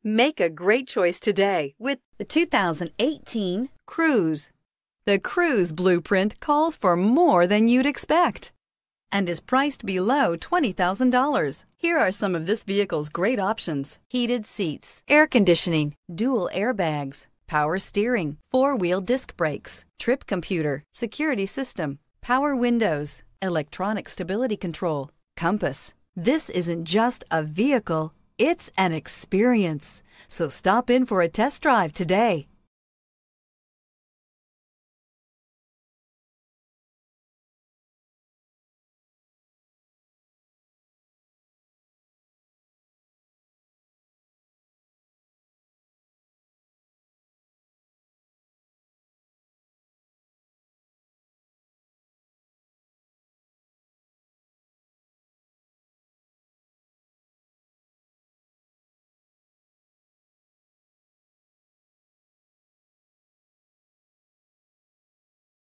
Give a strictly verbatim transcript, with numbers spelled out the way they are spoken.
Make a great choice today with the two thousand eighteen Cruze. The Cruze blueprint calls for more than you'd expect and is priced below twenty thousand dollars. Here are some of this vehicle's great options: heated seats, air conditioning, dual airbags, power steering, four-wheel disc brakes, trip computer, security system, power windows, electronic stability control, compass. This isn't just a vehicle, it's an experience. So stop in for a test drive today.